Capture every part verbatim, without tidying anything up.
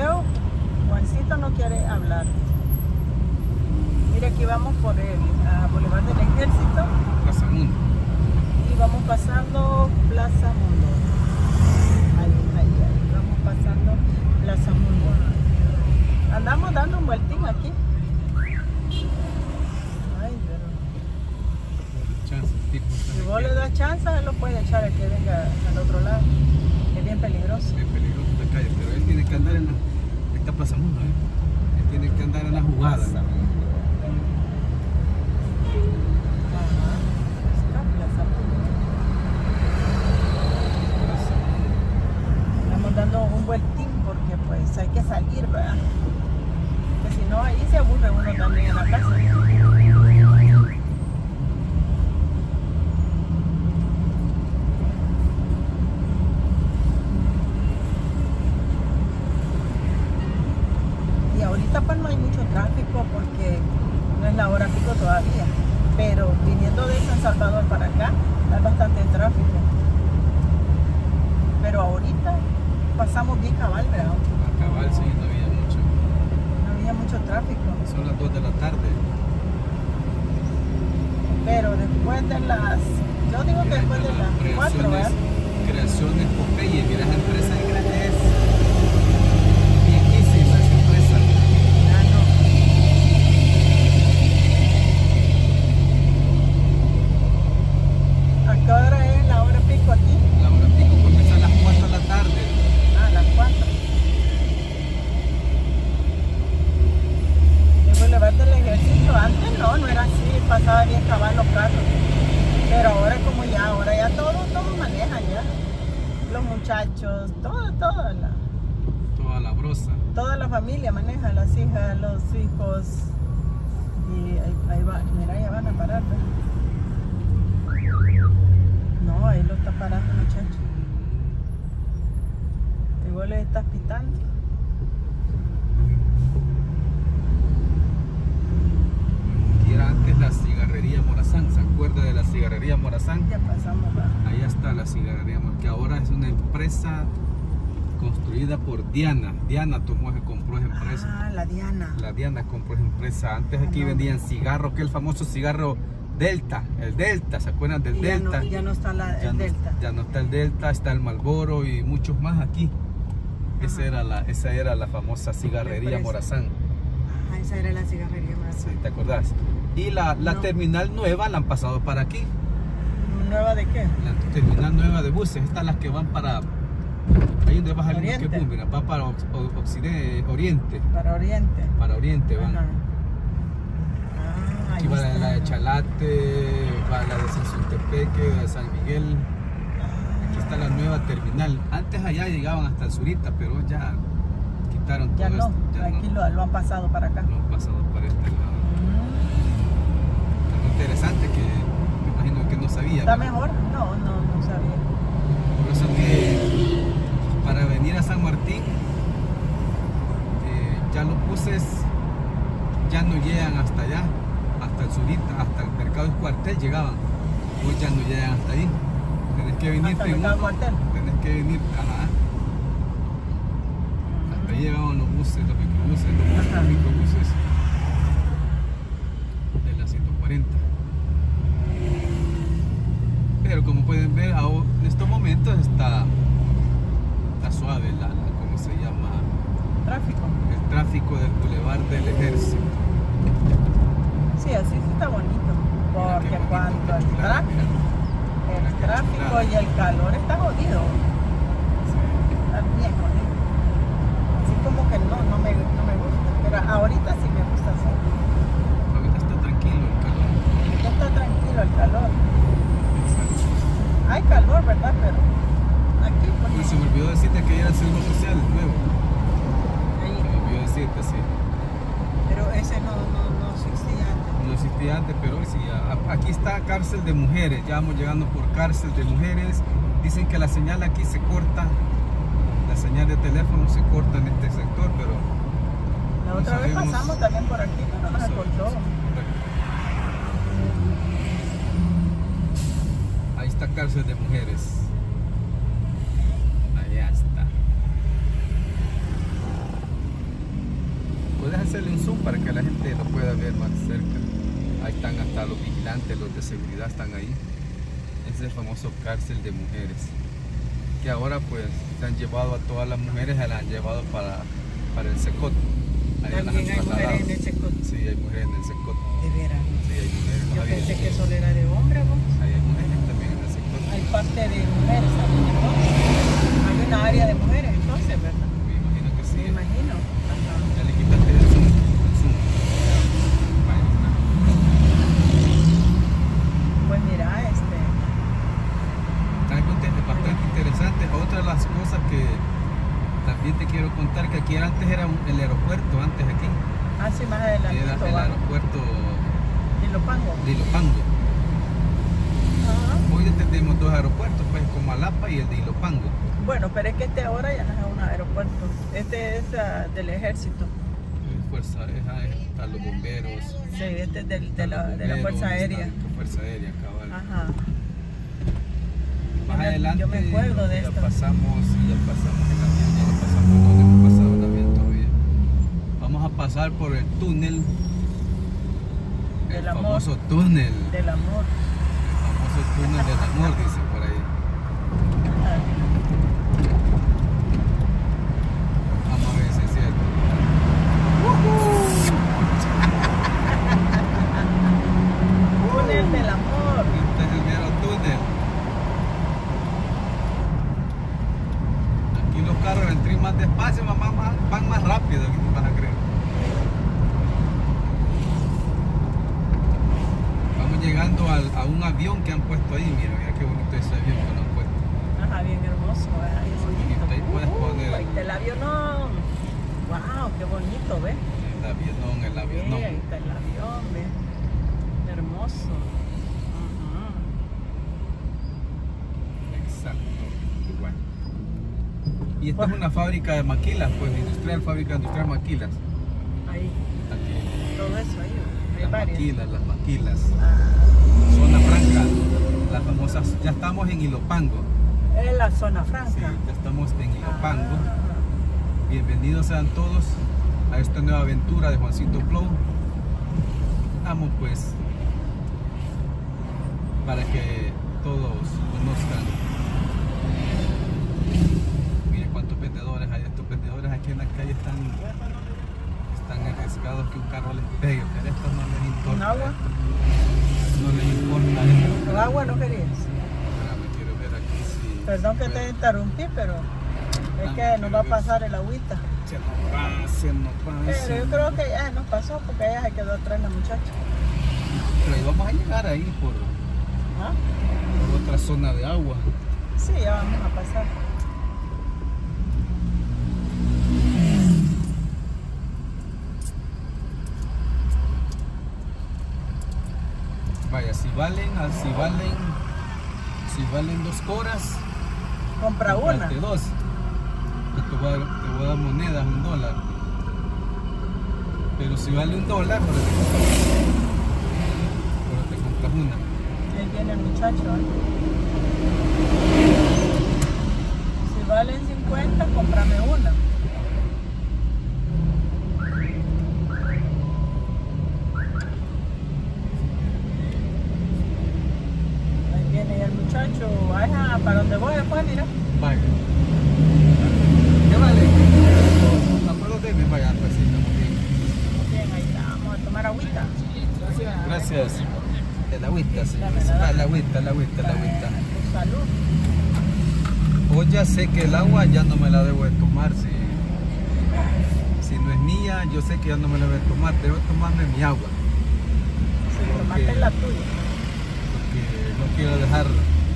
video, Juancito no quiere hablar. Mira, aquí vamos por el uh, Boulevard del Ejército. Plaza Mundo. Y vamos pasando Plaza Mundo. Ahí, ahí, ahí. Vamos pasando Plaza Mundo. Andamos dando un vueltín aquí. Ay, pero... Chance, tipo, si vos le das chance, él lo puede echar el que venga al otro lado. Es bien peligroso. es peligroso esta calle, pero él tiene que andar en la... Esta Plaza Mundo, ¿eh? Él tiene que andar en la jugada. Plaza Mundo. Ajá. Está Plaza Mundo. Estamos dando un vueltín porque pues hay que salir, ¿verdad? Porque si no, ahí se aburre uno también en la casa. Y ahorita pues no hay mucho tráfico porque no es la hora pico todavía, pero viniendo de San Salvador para acá hay bastante tráfico. Pero ahorita pasamos bien cabal, ¿verdad? A cabal, sí, no había mucho. No había mucho tráfico. Son las dos de la tarde. Pero después de las... yo digo que después de las cuatro, ¿verdad? Creaciones Popeye, mira, esa empresa de grande es viejísima, esa empresa. Ah, no. ¿A qué hora es la hora pico aquí? La hora pico comienza a las cuatro de la tarde. Ah, a las cuatro. El Boulevard del Ejército antes no, no era así, pasaba bien cabal los carros. Pero ahora como ya, ahora ya todos, todos manejan ya. Los muchachos, todo, todo, la, Toda la brosa. toda la familia maneja, las hijas, los hijos. Y ahí, ahí va, mira, ya van a parar, ¿verdad? No, ahí lo está parando el muchacho. Igual le estás pitando. Aquí era antes la cigarrería Morazán, ¿se acuerda de la cigarrería Morazán? Ya pasamos, ¿verdad? Ahí está la cigarrería Morazán, que ahora es una empresa construida por Diana. Diana tomó, compró esa empresa. Ah, la Diana. La Diana compró esa empresa. Antes aquí Ah, no. vendían cigarros, que el famoso cigarro Delta, el Delta, ¿se acuerdan del Y ya Delta? no, ya no está la, Ya el no, Delta. ya no está el Delta, está el Marlboro y muchos más aquí. Esa Ajá. era, la, esa era la famosa cigarrería empresa. Morazán, Ah, esa era la cigarrería más. ¿sí? ¿Te acordás? Y la, la No. terminal nueva la han pasado para aquí. ¿Nueva de qué? La terminal nueva de buses, estas las que van para... Ahí donde vas al Oriente. que mira, va para ox- o- occidente, oriente, Para Oriente. para oriente van. Ajá. Ah, Aquí ahí va la, está. la de Chalate, va la de Sanzultepeque, la de San Miguel. Aquí está la nueva terminal. Antes allá llegaban hasta el Zurita, pero ya quitaron todo Ya no, esto. Ya aquí no, Lo, lo han pasado para acá. lo han pasado para este lado. Algo interesante que me imagino que no sabía. ¿Está ¿verdad? mejor? No, no, no sabía. Por eso que para venir a San Martín, eh, ya los buses ya no llegan hasta allá, hasta el Zurita, hasta el Mercado del Cuartel llegaban. Hoy ya no llegan hasta ahí. Tenés que venir Hasta el en Mercado uno, Cuartel. tenés que venir, ajá. Hasta ahí llegaban los buses, los microbuses, los Ajá. microbuses de la ciento cuarenta. Pero como pueden ver, ahora, en estos momentos está, está suave la, la- ¿cómo se llama? Tráfico. El tráfico del Boulevard del Ejército. Sí, así sí está bonito. Mira qué Porque bonito, cuando qué el chulada, tráfico, mira. el Mira qué tráfico chulada. y el calor está jodido. Está bien jodido. Así como que no, no me, no me gusta. Pero ahorita sí me gusta así. Ahorita está tranquilo el calor. Ya está tranquilo el calor. Hay calor, ¿verdad? Pero aquí pues, Y se me olvidó decirte que era el seguro social nuevo. ahí. Se me olvidó decirte, sí. Pero ese no, no, no existía antes. No existía antes, pero hoy sí. a- Aquí está cárcel de mujeres. Ya vamos llegando por cárcel de mujeres. Dicen que la señal aquí se corta. La señal de teléfono se corta en este sector, pero La no otra vez sabemos- pasamos también por aquí, pero no se sabemos. cortó. Ahí está cárcel de mujeres. Allá está. hacerle un zoom para que la gente lo pueda ver más cerca. Ahí están hasta los vigilantes, los de seguridad están ahí. Es el famoso cárcel de mujeres, que ahora pues se han llevado a todas las mujeres, se las han llevado para, para el Secot. También hay mujeres en el Secot. Sí, hay mujeres en el Secot. De veras. Sí, hay mujeres. Yo Ahí pensé hay- que solo era de hombre, vos. Ahí hay mujeres también en el Secot. Hay parte de mujeres también, entonces. Hay una área de mujeres, entonces, ¿verdad? Me imagino que sí. Me imagino. Ajá. Ya le quitaste el zoom. El zoom. Ahí está. Pues mira, este. Algo inte- bastante interesante. Otra de las cosas que también te quiero contar, que aquí antes era un- el aeropuerto, antes aquí. Ah, sí, más Era adelante. el aeropuerto Y lo pango. de Ilopango. Ajá. Hoy ya tenemos dos aeropuertos, pues como Alapa y el de Ilopango. Bueno, pero es que este ahora ya no es un aeropuerto. Este es ah, del ejército. Eh, Fuerza, esa es- están los bomberos. Sí, este es del- de, están la, los de la bomberos, Fuerza Aérea. está la Fuerza Aérea, cabal. Ajá. Más Yo me- adelante yo me acuerdo de ya esto. pasamos, ya pasamos el avión, ya no pasamos, no hemos pasado el avión todavía. Vamos a pasar por el túnel, el Del amor. famoso túnel, Del amor. el famoso túnel del amor, dice por ahí. Ajá. Vamos a ver si es cierto. Túnel del amor. Este es el mero túnel. Aquí los carros entran más despacio, mamá, más- van más rápido, ¿qué te vas a creer? Vamos llegando al- a un avión que han puesto ahí, mira, mira qué bonito ese avión que lo han puesto. Ajá, bien hermoso. ¿Eh? Ahí es bonito. Ahí puedes poner- Ahí está el avionón. Wow, qué bonito, ¿ves? El avionón, el Sí, avionón. ahí está el avión, ¿ves? Hermoso. Ajá. Exacto, igual. Y esta es una fábrica de maquilas, pues industrial, fábrica industrial maquilas. Ahí, Aquí, todo eso ahí. Hay las varias. maquilas, las maquilas. Ah, Zona franca, las famosas, ya estamos en Ilopango. es la zona Sí, franca. ya estamos en Ilopango. Ah, Bienvenidos sean todos a esta nueva aventura de Juancito Flow. Vamos pues, para que todos conozcan. Miren cuántos vendedores hay. Estos vendedores aquí en la calle están, están arriesgados que un carro les pegue, pero esto no les importa. ¿Un agua? No les importa esto. ¿El agua no querías? Espérame, quiero ver aquí si... Perdón que si te puedo. interrumpí, pero es que nos va a pasar el agüita. Se nos va, se nos va. Pero se yo nos creo que ya nos pasó porque ella se quedó atrás la muchacha. Pero ahí vamos a llegar ahí por, ¿Ah? por otra zona de agua. Sí, ya vamos a pasar. Vaya, si valen, ah, si valen, si valen dos coras, Compra una. comprate dos. Yo te voy, a, te voy a dar monedas, un dólar. Pero si vale un dólar, pero te compras, pero te compras una. Ahí viene el muchacho. ¿eh? Si valen cincuenta, cómprame una. Ahí viene ya el muchacho. Ajá, para donde voy después, mira. Vaya. ¿Qué vale? Acuerdo de mí, vaya, pues sí, estamos bien. Bien, ahí está. Vamos a tomar agüita. Gracias. El agüita, sí. Dame, dame. El agüita, el agüita, el agüita. Salud. Hoy ya sé que el agua ya no me la debo de tomar. Si, si no es mía, yo sé que ya no me la voy a tomar. Debo tomarme mi agua. Si Porque- tomaste la tuya. Porque no quiero dejar.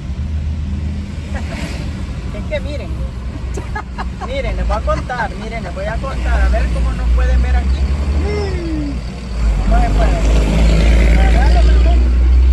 Es que miren, miren, les voy a contar, miren, les voy a contar, a ver cómo nos pueden ver aquí. No se puede. Agárralo, mi amor.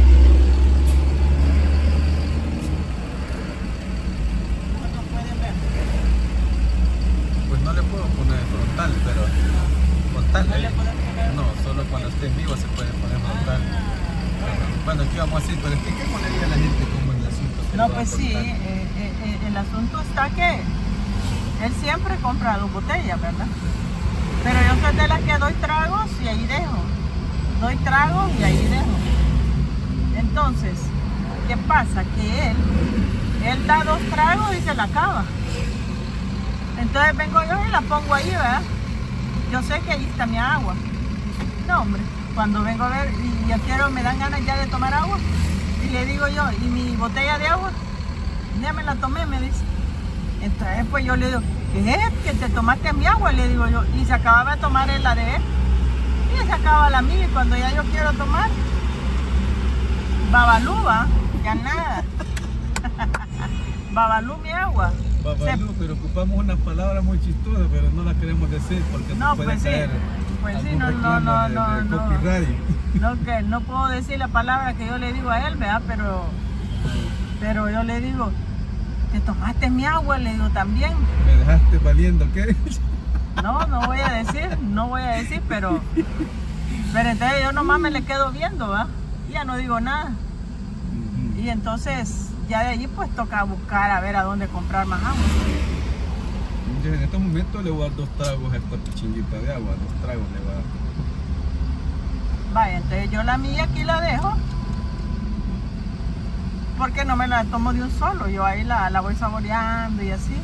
¿Cómo nos pueden ver? Pues no le puedo poner frontal, pero. Frontal, No le eh. pueden poner- No, solo cuando esté en vivo se puede poner frontal. Bueno, aquí vamos así, pero expliquémosle ahí a la gente cómo es el asunto. que No, lo va a pues sí, contar. eh, eh, eh, el asunto está que él siempre compra dos botellas, ¿verdad? Pero yo soy de las que doy tragos y ahí dejo. Doy tragos y ahí dejo. Entonces, ¿qué pasa? Que él, él da dos tragos y se la acaba. Entonces vengo yo y la pongo ahí, ¿verdad? Yo sé que ahí está mi agua. No, hombre, cuando vengo a ver y yo quiero, me dan ganas ya de tomar agua. Y le digo yo, ¿y mi botella de agua? Ya me la tomé, me dice. Entonces pues yo le digo, ¿qué es? Que te tomaste mi agua, le digo yo. Y se acababa de tomar la de él. Y se acaba la mía. Y cuando ya yo quiero tomar, babalú, va, ya nada. Babalú mi agua. Babalú, Se... pero ocupamos una palabra muy chistosa, pero no la queremos decir porque no, puede pues caer sí. Pues sí, algún no, no, reclamo no, de, no, de no. copyright. No, que no puedo decir la palabra que yo le digo a él, ¿verdad? Pero, pero yo le digo, ¿te tomaste mi agua? Le digo también. ¿Me dejaste valiendo qué? No, no voy a decir, no voy a decir, pero, pero entonces yo nomás me le quedo viendo, ¿va? Y ya no digo nada. Y entonces, ya de allí pues toca buscar a ver a dónde comprar más agua. En estos momentos le voy a dar dos tragos a esta pichinguita de agua, dos tragos le voy a dar. Vaya, entonces yo la mía aquí la dejo, porque no me la tomo de un solo, yo ahí la, la voy saboreando y así.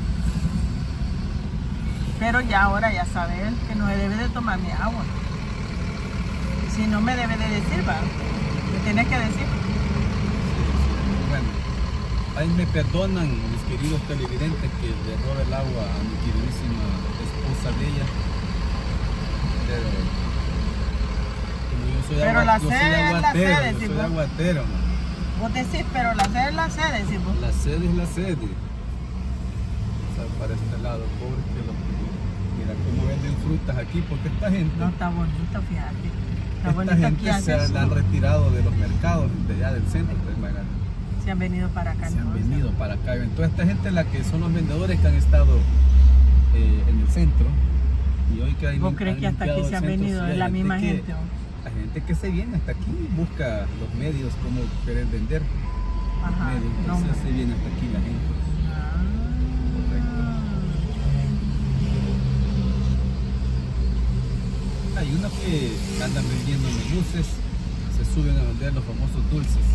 Pero ya ahora ya sabe él que no debe de tomar mi agua. Si no me debe de decir, va, me tienes que decir. Bueno, ahí me perdonan mis queridos televidentes que le robe el agua a mi queridísima esposa de ella. Pero como yo soy, pero agua, la yo sed soy es la aguatero, sed, yo decís soy vos. aguatero, man. Vos decís, pero la sed es la sed, decís vos. La sed es la sed. O sea, para este lado, pobre que lo... Mira cómo venden frutas aquí, porque esta gente... No, está bonito, fíjate. Está Esta bonito gente aquí se hace la han retirado de los mercados de allá del centro, pues, imagínate. Se han venido para acá. Se han entonces. venido para acá. Entonces esta gente es la que son los vendedores que han estado eh, en el centro. Y hoy que hay ¿Vos crees que hasta aquí se han venido? Es la misma gente. Que, la gente que se viene hasta aquí busca los medios, cómo querer vender. Ajá. Medios, No, entonces se viene hasta aquí la gente. Hay unos que andan vendiendo buses, se suben a vender los famosos dulces.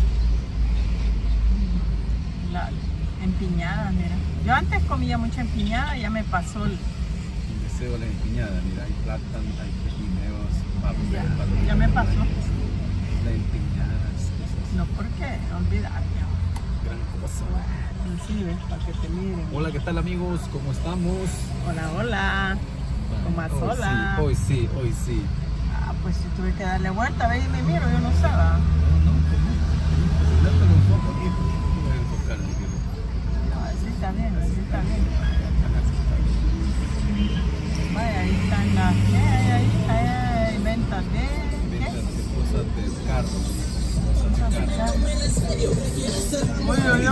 La empiñada, mira. Yo antes comía mucha empiñada, ya me pasó el... El deseo de la empiñada, mira, hay plátanos, hay pepineos, papas, Ya, papas, ya me pasó. La empiñada es No, ¿por qué? Olvidar ya. gran cosa. Sí, ves, para que te miren. Hola, ¿qué tal amigos? ¿Cómo estamos? Hola, hola. ¿Cómo vas? Hoy Hola. sí, hoy sí, hoy sí. Ah, pues si tuve que darle vuelta, ve y me miro, yo no sé. ¿Va? No, no, no. Dátelo un poco aquí, voy a enfocar, mi querido. No, así está bien, así está bien. Ajá, sí está bien. Vaya, ahí están las... ¿Qué hay ahí? Ahí hay ventas de... Ventas ¿Qué? de cosas de carros. Cosas de carros. Uy, uy, uy, Uy,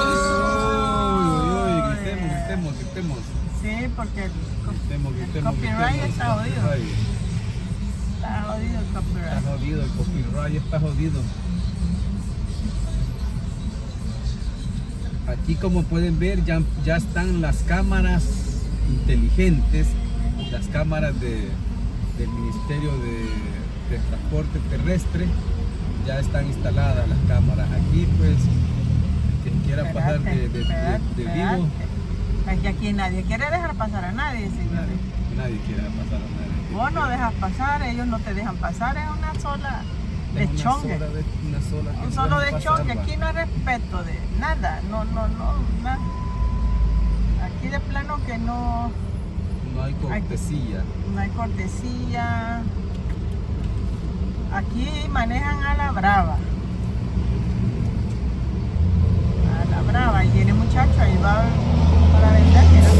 uy, uy. gritemos, gritemos, gritemos. Sí, porque el, co- Gritemos, el gritemos, copyright gritemos. está jodido. Copyright. Está jodido el Está copyright. jodido, el copyright está jodido. Aquí como pueden ver ya, ya están las cámaras inteligentes, las cámaras de, del Ministerio de, de Transporte Terrestre, ya están instaladas las cámaras. Aquí pues, quien quiera pasar de, de, de, de vivo, Es que aquí nadie quiere dejar pasar a nadie, señores. nadie, nadie quiere pasar a nadie. Vos no dejas pasar, ellos no te dejan pasar, es una sola de Es una chongue. sola de- una sola que Un no solo de dejan pasar, chongue, va. aquí no hay respeto de nada, no, no, no, nada. Aquí de plano que no, No hay cortesía. no hay cortesía. Aquí manejan a la brava. A la brava, y tiene muchacho ahí va para vender, mira.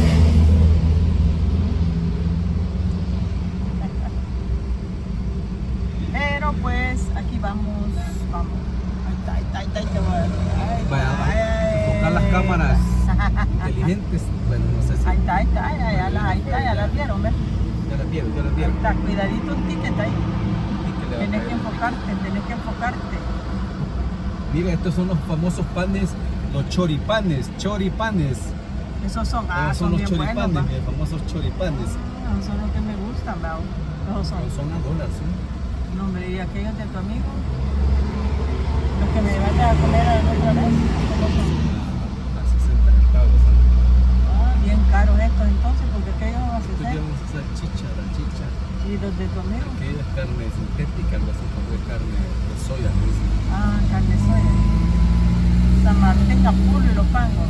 Pero pues aquí vamos, vamos. Ahí está, ahí está, ahí está, ahí está. Ay, Vaya, ay, ay, enfocar las ay, cámaras ay. inteligentes. Bueno, no sé si. Ahí está, ahí está, ahí, ya la, ahí está, ya la vieron, ¿ves? Ya la vieron, ya la Ahí vieron. está, cuidadito un ticket ahí. Y que le va a Tienes que caer. enfocarte, tienes que enfocarte. Mira, estos son los famosos panes, los choripanes, choripanes. Esos son, ah, Esos son, son los bien buenos, choripanes, va. los famosos choripanes. Ah, son los que me gustan. cuestan, ¿verdad? Los son. Son a dólares, ¿sí? No, hombre, ¿y aquellos de tu amigo? Los que me llevaste a comer la otra vez. ¿Cómo son? A sesenta centavos. Ah, bien caros estos entonces, porque aquellos a Esto sesenta. llevamos esa chicha, la chicha. ¿Y los de tu amigo? Aquella es carne sintética, algo así como de carne de soya. ¿No? Ah, carne soya. San Martín, Capulo y los pangos.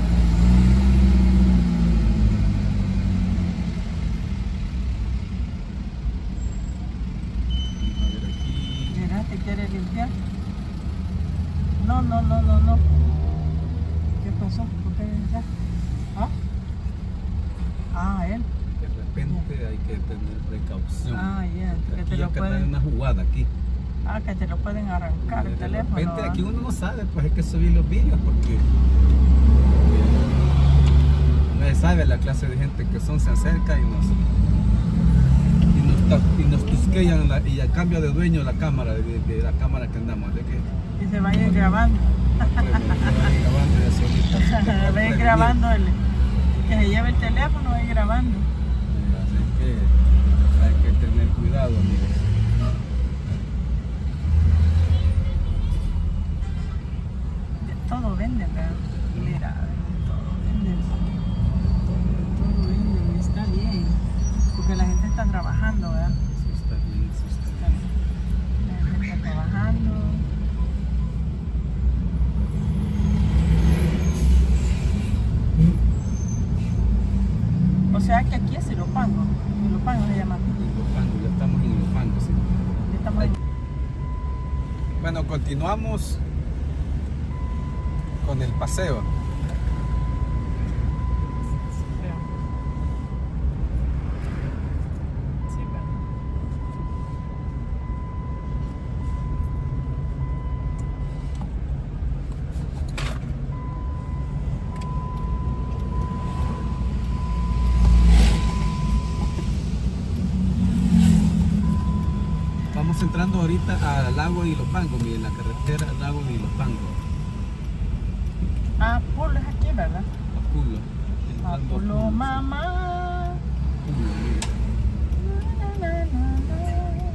A ver aquí. Mira, ¿te quieres limpiar? No, no, no, no, no. ¿Qué pasó? ¿Por qué ya? ¿Ah? Ah, él. De repente hay que tener precaución. Ah, ya. Que Aquí te lo hay que dar pueden. una jugada aquí. Ah, que te lo pueden arrancar el De teléfono. repente ¿ah? aquí uno no sabe, pues hay que subir los vídeos porque eh, no se sabe la clase de gente que son, se acerca y nos y nos, ta- y nos tusquean la- y a cambio de dueño la cámara, de, de la cámara que andamos, de que Y se vayan grabando. pues, se van grabando ya solitos. Se vayan grabando el. Que se lleve el teléfono, vaya grabando. Así que hay que tener cuidado, amigos. Todo venden, ¿verdad? Mira, todo venden. Todo venden, está bien. Porque la gente está trabajando, ¿verdad? Eso está bien, eso está Está bien. La gente está trabajando. O sea que aquí es Ilopango. Ilopango se llama. bien. Ilopango, ya estamos en Ilopango, sí. Ya estamos en- Bueno, continuamos con el paseo. Sí, ¿verdad? Estamos entrando ahorita al lago de Ilopango, miren, la carretera al lago de Ilopango, Ah, Pulo es aquí, ¿verdad? a Pulo. Ah, Entrando a Pulo, sí. mamá. Pulo, miren. Na, na, na, na.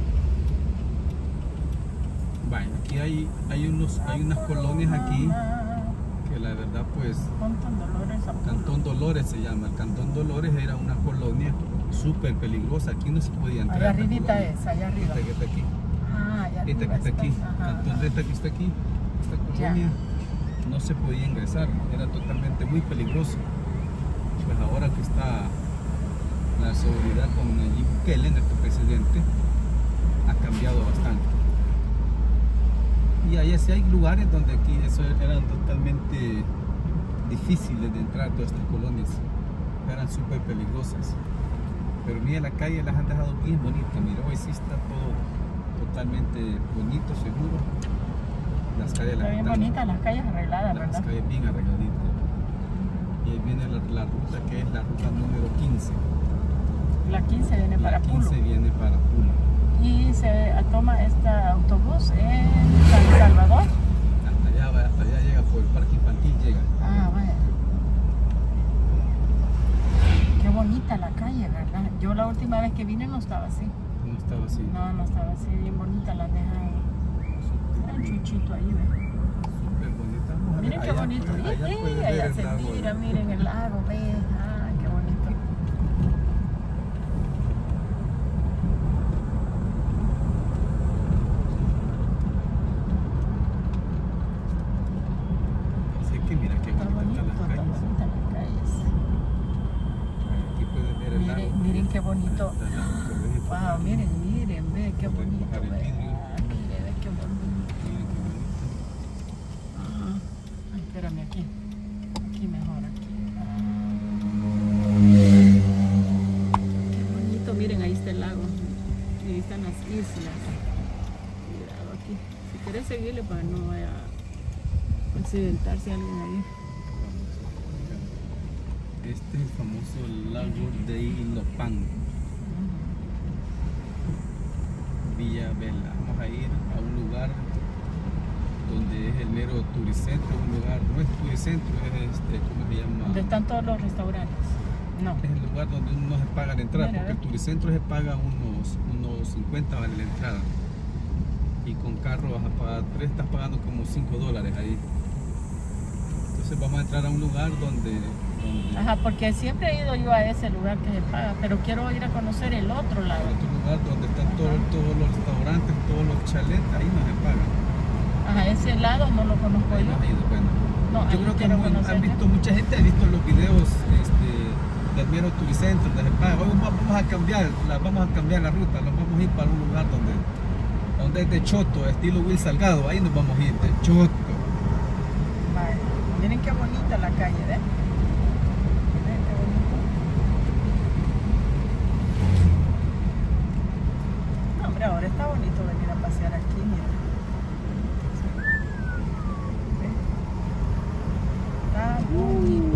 Bueno, aquí hay, hay, unos, hay unas colonias aquí que la verdad pues, Cantón Dolores a Pulo. Cantón Dolores se llama. El Cantón Dolores era una colonia súper peligrosa, aquí no se podía entrar. Allá a esta arribita colonia. es, allá arriba. Esta que está aquí. Ah, allá Esta que arriba está aquí, está. Ajá, entonces ajá. esta que está aquí, esta Ya. colonia, no se podía ingresar, era totalmente muy peligroso. Pues ahora que está la seguridad con Nayib Bukele, nuestro presidente, ha cambiado bastante. Y ahí sí hay lugares donde aquí eso eran totalmente difíciles de entrar, todas estas colonias, eran súper peligrosas. Pero mira, la calle las han dejado bien bonitas, mira, hoy sí está todo totalmente bonito, seguro. Las calles Está las bien están- bonitas las calles arregladas, las ¿verdad? calles bien arregladitas. Y ahí viene la, la ruta que es la ruta número quince. La quince viene para La Pulo. quince viene para Pulo. Y se toma este autobús en San Salvador. Hasta allá, va, hasta allá llega por el parque infantil, llega. Ah, vaya. Qué bonita la calle, ¿verdad? Yo la última vez que vine no estaba así. No estaba así. No, no estaba así. Bien bonita la han dejado. Era un chuchito ahí, ¿verdad? Súper bonita. Vamos a ver, Miren qué allá bonito. puede- allá Ih, puede ver allá el se lago. mira, miren el lago, ve. Ah, qué bonito. Así que mira qué Está bonitas bonito, están está las calles. bonita las calles. Aquí puedes ver el Miren, lago. miren qué bonito. Ahí está el lago, pero es Wow, miren, miren, ve qué Pueden bonito. bajar el Ve. vidrio. Ah, mire, ve qué bonito. Miren qué bonito. Ajá. Ay, espérame aquí. Aquí mejor, aquí. Qué bonito, miren, ahí está el lago. Y ahí están las islas. Cuidado aquí. Si querés seguirle para no vaya a accidentarse alguien ahí. Este es el famoso lago de Ilopango, Villa Vela. Vamos a ir a un lugar donde es el mero turicentro, un lugar, no es turicentro, es este, ¿cómo se llama? Donde están todos los restaurantes. No. Es el lugar donde uno no se paga la entrada, Mira, porque el Turicentro se paga unos, unos cincuenta vale la entrada. Y con carro vas a pagar, tres estás pagando como cinco dólares ahí. Entonces vamos a entrar a un lugar donde, donde Ajá, porque siempre he ido yo a ese lugar que se paga, pero quiero ir a conocer el otro lado. otro lugar donde están todo- todos los restaurantes, todos los chalets, ahí no se paga. Ajá, ese lado no lo conozco Ahí yo. no has ido, bueno. No, Yo ahí creo que quiero muy- conocer. han visto, mucha gente ha visto los videos este, del mero Turicentro, donde se paga. Hoy vamos a cambiar, la, vamos a cambiar la ruta, nos vamos a ir para un lugar donde, donde es de Choto, estilo Will Salgado, ahí nos vamos a ir, de Choto. Vale. Miren qué bonita la calle, ¿eh? Miren qué bonito. No, hombre, ahora está bonito venir a pasear aquí, miren. ¿Ven? Está bonito.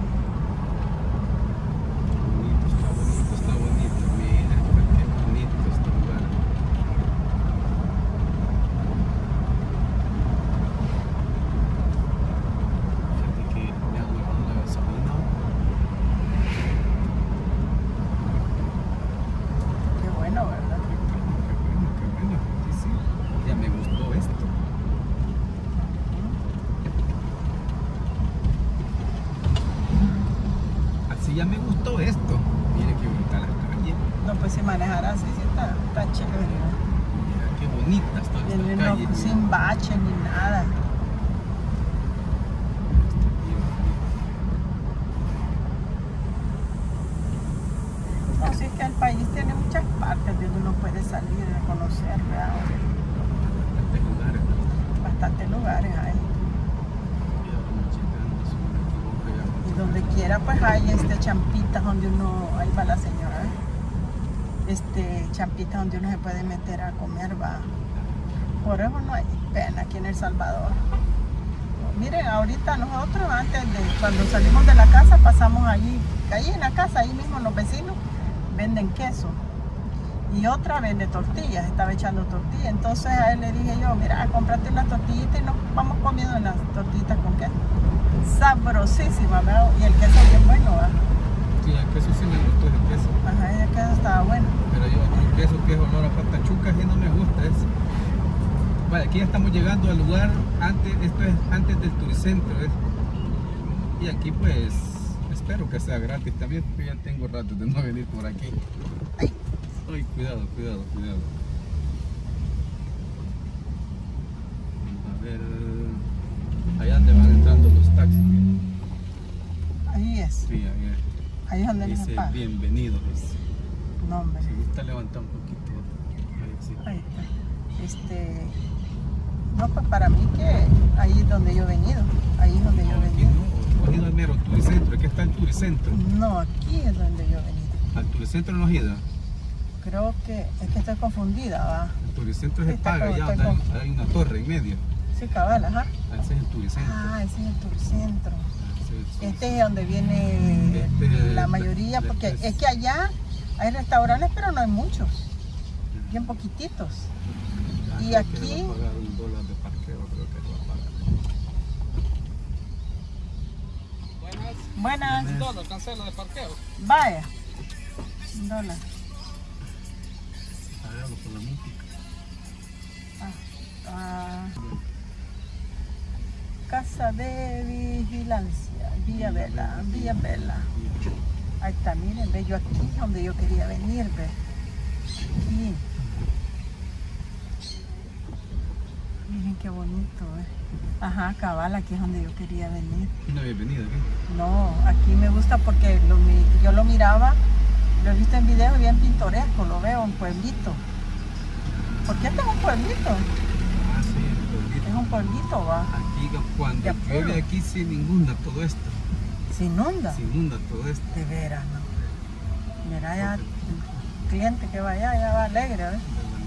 Bonito, está bonito, está bonito, mira, qué bonito este lugar. Fíjate que me han bajado la gasolina. Qué bueno, ¿verdad? Qué bueno, qué bueno, sí, sí. Ya me gustó esto. Así ya me gustó esto. Mire qué bonita la calle. No, pues si manejar así, sí está, está chévere, ¿no? Mira qué bonita está esta Viene calle. no, mira. sin bache ni nada. Está bien bonito. No, sí es que el país tiene muchas partes donde uno puede salir a conocer, ¿verdad? Bastantes lugares, ¿no? Bastantes lugares hay. Ya vamos llegando, si no me equivoco, ya vamos Y donde quiera pues hay este champitas donde uno, ahí va la señora, ¿eh? Este champitas donde uno se puede meter a comer, va. Por eso no hay pena aquí en El Salvador. Miren, ahorita nosotros antes de cuando salimos de la casa pasamos allí, ahí en la casa, ahí mismo los vecinos venden queso. Y otra vende tortillas, estaba echando tortillas. Entonces a él le dije yo, mira, cómprate unas tortillitas y nos vamos comiendo unas tortillitas con queso. Sabrosísima, ¿verdad? Y el queso bien bueno, ¿verdad? Sí, el queso sí me gustó ese queso. Ajá, el queso estaba bueno. Pero yo otro queso que es olor a patachuca, sí no me gusta ese. Vale, aquí ya estamos llegando al lugar, antes, esto es antes del Turicentro, ¿ves? Y aquí pues, espero que sea gratis también, porque ya tengo rato de no venir por aquí. Ay. Ay, cuidado, cuidado, cuidado. Vamos a ver, allá donde van entrando los taxis. Ahí es, Sí, ahí es. ahí es donde nos Dice paga. bienvenido, dice. No, hombre. Si gusta levantar un poquito. Ahí sí. Ahí está. Este, no, pues para mí que ahí es donde yo he venido. Ahí es donde yo he No, aquí venido. no, has ido al mero Turicentro, aquí está el Turicentro. No, aquí es donde yo he venido. Al Turicentro no has ido. Creo que es que estoy confundida, va. El Turicentro se Está paga como- ya, está donde como- hay, hay una torre en medio. Sí, cabal, ajá. Ese es el Turicentro. Ah, ese es el Turcentro. Ese es el Este es donde viene Este- la mayoría, porque este es- es que allá hay restaurantes, pero no hay muchos, bien poquititos. Ah, y creo que aquí- le va a pagar un dólar de parqueo, creo que le va a pagar. Buenas. Buenas. dólar, cancela de parqueo. Vaya. Un dólar. Pagado por la música. Ah, ah. Casa de Vigilancia, Villa Vela, Villa Vela. Ahí está, miren, ve, yo aquí es donde yo quería venir, ve. Aquí. Miren qué bonito, ve. Ajá, cabal, aquí es donde yo quería venir. No había venido aquí. No, aquí me gusta porque lo mi- yo lo miraba, lo he visto en video bien pintoresco, lo veo, un pueblito. Porque este es un pueblito, Ah, sí, el pueblito. es un pueblito, va. Aquí cuando Ya llueve puedo. aquí se inunda todo esto. Se inunda. Se inunda todo esto. De veras, no. Mira ya, el cliente que va allá, ya va alegre, ¿ves?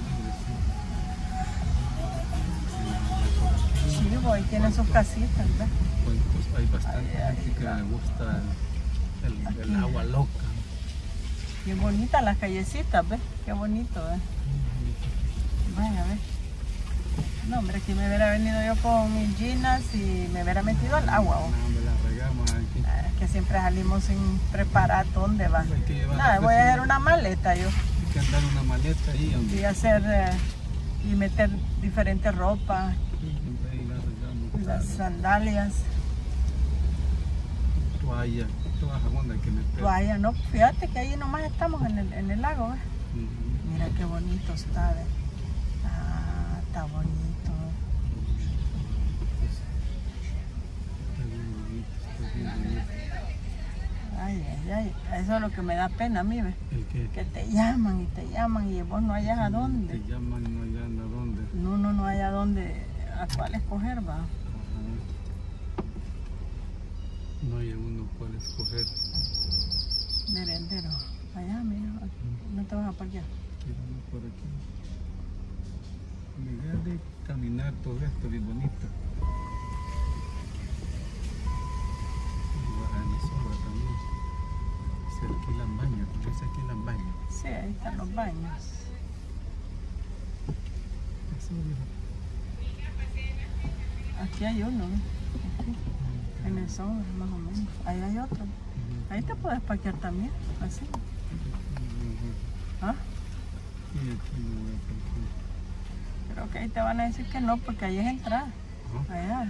Sí, ahí tienen sus casitas, ¿ves? Pues hay bastante Ay, ay, gente que claro. le gusta el, el- el Aquí. agua loca. Bien bonitas las callecitas, ¿ves? Qué bonito, ¿ves? Vaya, ¿ves? No, hombre, aquí me hubiera venido yo con mis ginas y me hubiera metido al agua. ¿O? No, me la regamos aquí. Ah, que siempre salimos sin preparar dónde va. Hay que llevar Nada, la voy a hacer cocina. una maleta yo. Hay que andar una maleta ahí. Hombre. Y hacer eh, y meter diferentes ropas, Siempre ahí la regamos. las sandalias, Toalla, toda jabón hay que meter. toalla, no, fíjate que ahí nomás estamos en el, en el lago, ¿ves? Ujú. Mira qué bonito está, ¿ves? Ah, está bonito. Está bien bonito, está bien bonito. Ay, ay, ay, eso es lo que me da pena a mí, ¿ves? ¿El qué? Que te llaman y te llaman y vos no hallas a dónde. Te llaman y no hallan a dónde. No, no, no hay a dónde, a cuál escoger, va. Ajá. No hay uno cual escoger. Merendero. Allá, mira, no te vas a parquear. Quiero uno por aquí. Me da de caminar todo esto bien bonito. Y bajar en la sombra también. Se alquilan baños, porque se alquilan baños. Sí, ahí están los baños. Eso, viejo. Aquí hay uno, ¿ves? Aquí, en el sombra, más o menos. Ahí hay otro. Ahí te puedes parquear también, así. ¿Ah? Y aquí no voy a parquear. Creo que ahí te van a decir que no, porque ahí es entrada. Ajá. Allá.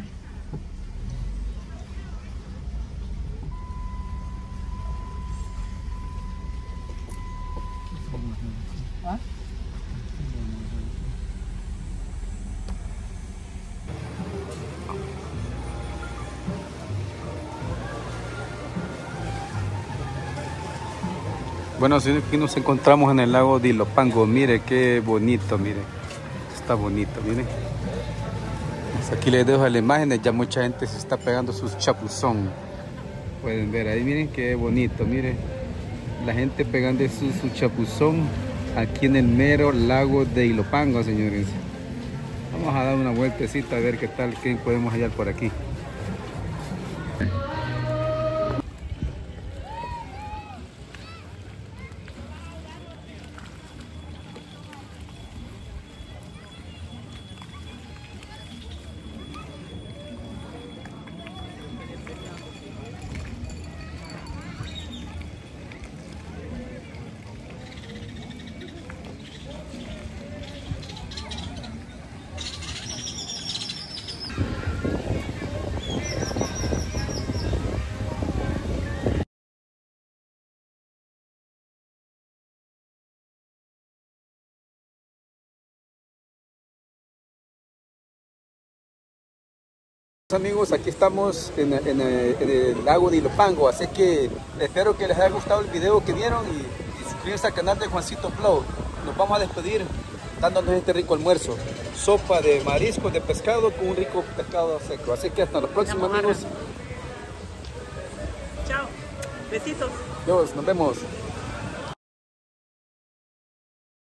¿Ah? Bueno, sí, aquí nos encontramos en el lago de Ilopango. Mire qué bonito, mire. Está bonito, mire. Pues aquí les dejo las imágenes. Ya mucha gente se está pegando sus chapuzón. Pueden ver ahí, miren qué bonito, mire. La gente pegando su, su chapuzón aquí en el mero lago de Ilopango, señores. Vamos a dar una vueltecita a ver qué tal, qué podemos hallar por aquí. Amigos, aquí estamos en, en, en el lago de Ilopango, así que espero que les haya gustado el video que vieron y, y suscríbanse al canal de Juancito Flow. Nos vamos a despedir dándonos este rico almuerzo, sopa de mariscos de pescado con un rico pescado seco, así que hasta la próxima, amigos. Chao. Besitos. Dios, nos vemos.